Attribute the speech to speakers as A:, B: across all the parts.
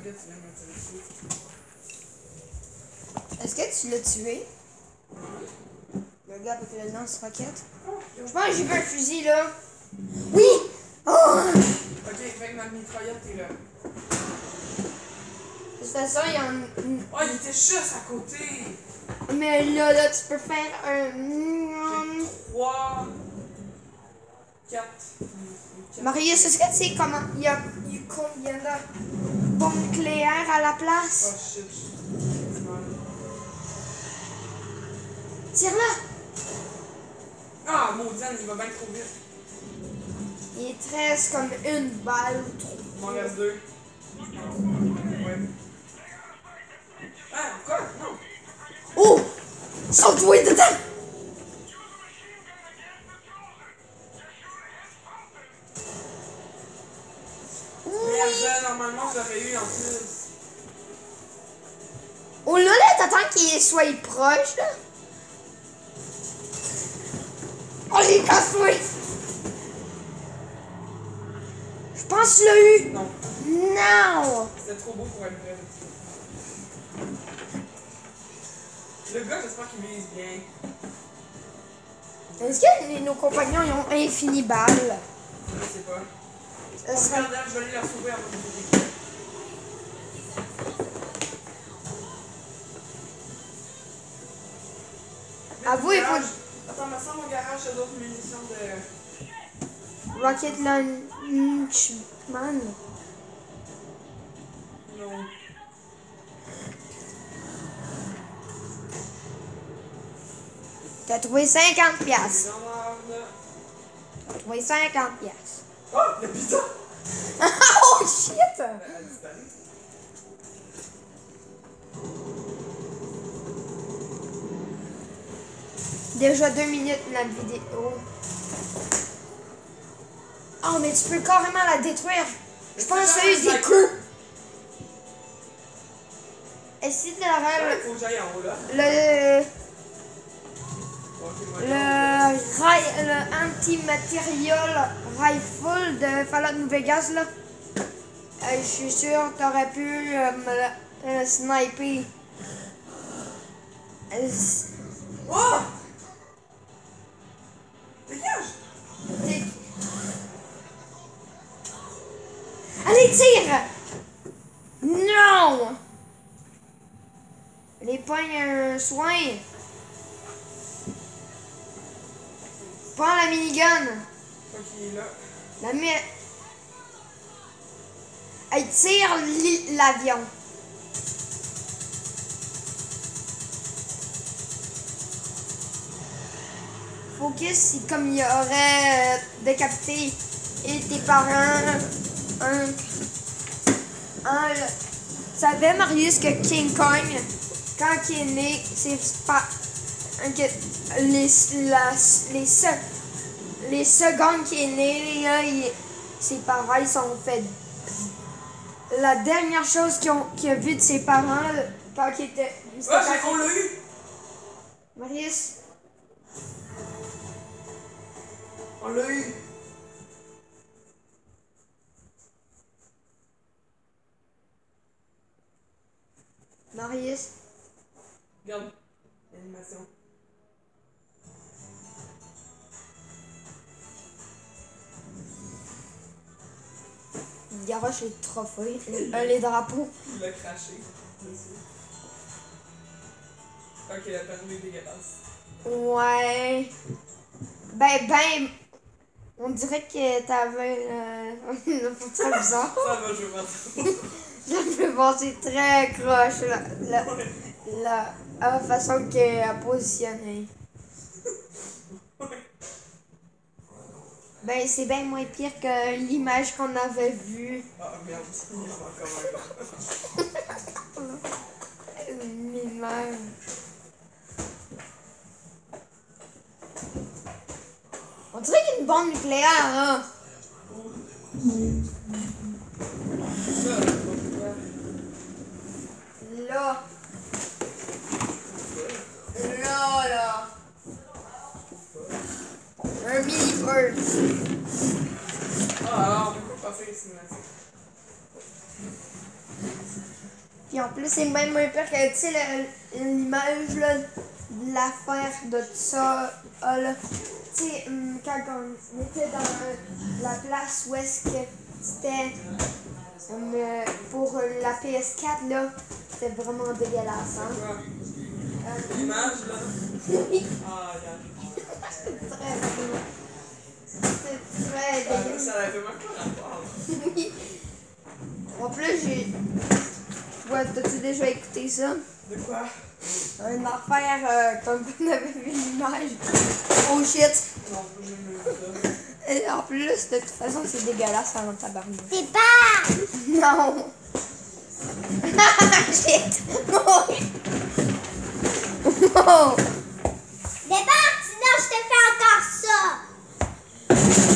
A: roquette, tu viens de me tirer dessus.
B: Est-ce que tu l'as tué? Le gars avec le lance-roquette? Je pense que j'ai vu un fusil là. Oui! Oh!
A: Ok, fait que ma mitraillette est là.
B: De toute façon, il y en
A: Oh, il était juste à côté!
B: mais là, tu peux faire un.
A: J'ai 3, 4.
B: Marius, est-ce que tu sais comment. Il y a combien de bombes nucléaires à la
A: Oh
B: place?
A: shit,
B: Tire-la!
A: Ah, maudine, il va bien trop vite.
B: Il te reste comme une balle ou trop.
A: Il m'en reste 2. Ouais. Ah, quoi? Non!
B: Oh! Saute-toi dedans!
A: Merde, normalement, j'aurais eu en plus.
B: Oh là, t'attends qu'il soit proche là. Oh, j'ai cassé! Je pense que tu l'as eu!
A: Non,
B: Non!
A: c'était trop beau pour être vrai. Le gars, j'espère qu'il vise bien.
B: Est-ce que nos compagnons ils ont infini balles?
A: Je sais pas.
B: Ça serait-
A: Regarde, je vais aller la sauver avant de vous.
B: Avoue, il faut
A: Attends, me semble au garage, j'ai d'autres munitions de.
B: Rocket Launchman.
A: Non.
B: T'as trouvé 50 piastres.
A: J'en ai.
B: T'as trouvé 50 piastres.
A: Oh, le pizza!
B: Oh shit!
A: Elle a disparu.
B: Déjà 2 minutes la vidéo. Oh mais tu peux carrément la détruire. Je pense que ça a eu des coups. Essaye de la
A: Il
B: rêve.
A: faut que j'aille en haut là.
B: Le anti-material rifle de Fallout New Vegas là. Je suis sûr que t'aurais pu me le sniper.
A: Oh! Dégage!
B: Allez, tire! Non! Les poignes un soin. Prends la minigun.
A: Ok, il est là.
B: La mi... Elle tire l'avion. Focus, c'est comme il y aurait décapité et tes parents. Tu savais, Marius, que King Kong, quand il est né, c'est pas. Que les secondes qu'il est né, là, ses parents ils sont fait. La dernière chose qu'il a vu de ses parents quand il était.
A: On l'a eu!
B: Marius.
A: On l'a eu!
B: Marius.
A: Regarde. L'animation.
B: Il garoche les trophées, les drapeaux.
A: Il l'a craché dessus. Ok, la perle est dégueulasse.
B: Ouais. Ben, on dirait que t'avais une très bizarre.
A: Ça va, je vais voir.
B: Je peux voir, c'est très croche la façon qu'elle a positionné. Ben, c'est bien moins pire que l'image qu'on avait vue.
A: Ah merde, il y en a encore un.
B: L'image. On dirait qu'il y a une bombe nucléaire, hein?
A: Ça,
B: Là. Là. Un mini-bird.
A: ah, alors, on peut pas passer les simulations.
B: Puis en plus, c'est même un peu que, tu sais, l'image là, de l'affaire de tout ça, là. Tu sais, quand on était dans la place où est-ce que c'était pour la PS4, là, c'était vraiment dégueulasse, hein?
A: Quoi? L'image, là?
B: Oui.
A: Ah, regarde.
B: C'est très beau. C'est très dégueulasse.
A: Ça avait fait même pas rapport.
B: Oui. En plus, ouais, t'as-tu déjà écouté ça?
A: De quoi?
B: Une affaire comme on avait vu l'image. Oh shit!
A: Non, j'ai jamais vu ça.
B: Et en plus, de toute façon, c'est dégueulasse en tabarnak.
C: C'est pas!
B: Non! Shit! Oh! Oh!
C: Débarque, sinon je te fais encore ça!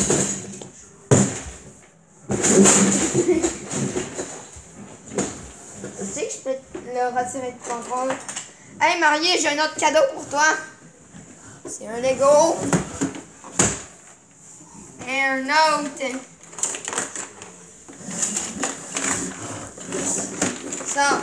B: Tu sais que je peux le retirer de contrôle. Hey Marié, j'ai un autre cadeau pour toi. C'est un Lego. Et un autre. Ça.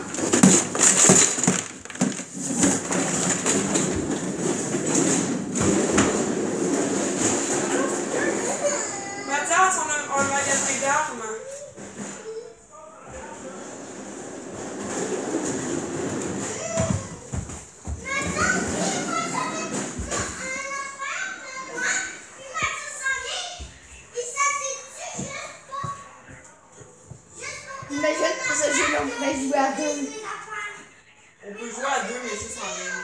A: Mathias, on a un magasin d'armes.
B: Imagine pour ce jeu-là, on pourrait jouer à deux.
A: On peut jouer à deux, mais juste en ligne.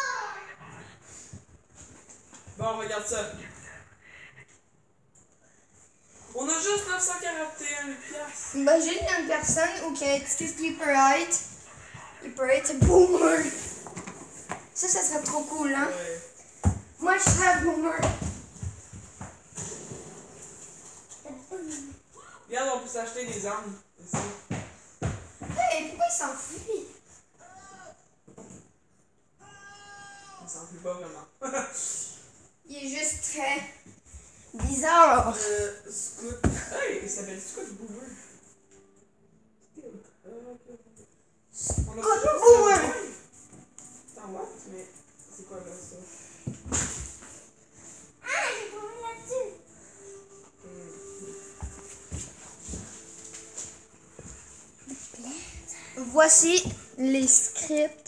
A: Bon, regarde ça. On a juste 941 piastres.
B: Imagine une personne où qui a un petit Sleeperite. Sleeperite, c'est boomer. Ça serait trop cool, hein?
A: Ouais.
B: Moi, je serais boomer.
A: Regarde, on peut s'acheter des armes. Ici.
B: Hey, pourquoi il s'enfuit?
A: On s'en fout pas vraiment.
B: Il est juste très bizarre.
A: Scoot. Hey, il s'appelle Scoot Boomer. On a
B: Scoot
A: toujours
B: Boomer.
A: ça. C'est en what? Mais c'est quoi là ça?
C: Ah, j'ai tombé là-dessus!
B: Voici les scripts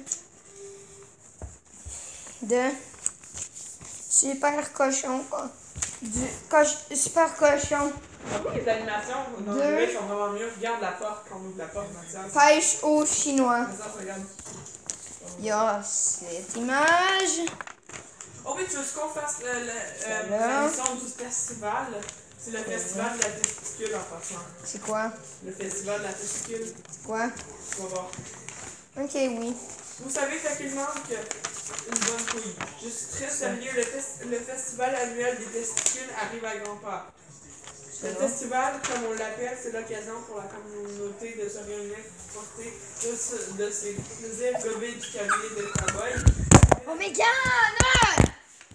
B: de Super Cochon. Super Cochon.
A: Après, les animations dans le jeu sont vraiment mieux. Regarde la porte quand on ouvre la porte, Mathias.
B: Pêche au chinois.
A: Mathias, regarde.
B: Il y a cette image.
A: Oh oui, tu veux qu'on fasse
B: Voilà.
A: la mission du festival? C'est le festival de la testicule en passant.
B: C'est quoi?
A: Le festival de la testicule.
B: C'est quoi?
A: Tu vas voir.
B: Ok, oui.
A: Vous savez facilement que une bonne couille. Je suis très sérieux. Le festival annuel des testicules arrive à grands pas. Le festival, comme on l'appelle, c'est l'occasion pour la communauté de se réunir pour profiter de ses plaisirs gobés du cabinet de cowboy.
B: Oh my god!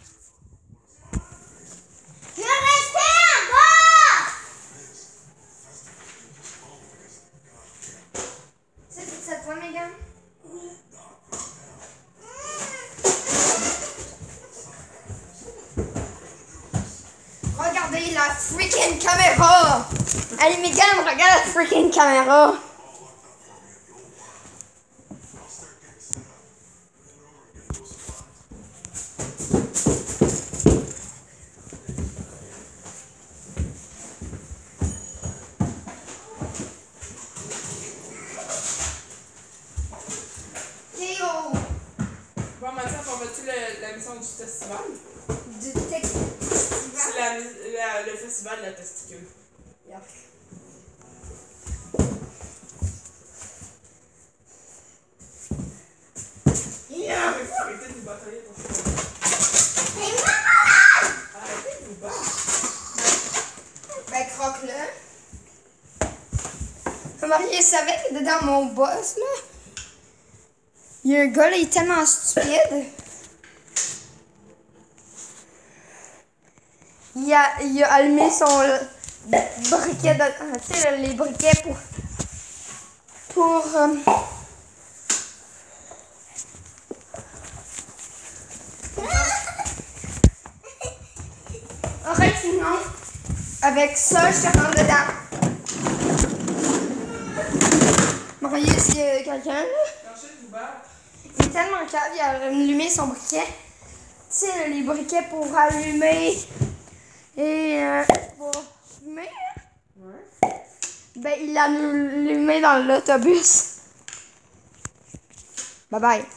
C: Je vais rester là-bas!
B: C'est cette fois, Megan? Regardez la freaking caméra! Allez, Megan, regarde la freaking caméra! Théo!
A: Bon, Mathias, on va-tu la mission du festival?
B: Du texte.
A: C'est le festival de la testicule.
C: Yeah.
A: Faut arrêter de vous batailler pour ça.
C: C'est moi, malade!
A: Arrêtez de vous battre.
B: Ben, croque-le. Marie savait que dans mon boss, là, il y a un gars, là, il est tellement stupide. Il a allumé son briquet de... Tu sais, les briquets pour Avec ça, je te rentre dedans. Marius, il y a quelqu'un là.
A: Cherchez du beurre.
B: Il est tellement calme, il a allumé son briquet. Tu sais, les briquets pour allumer et pour fumer.
A: Ouais.
B: Ben, il l'a allumé dans l'autobus. Bye bye.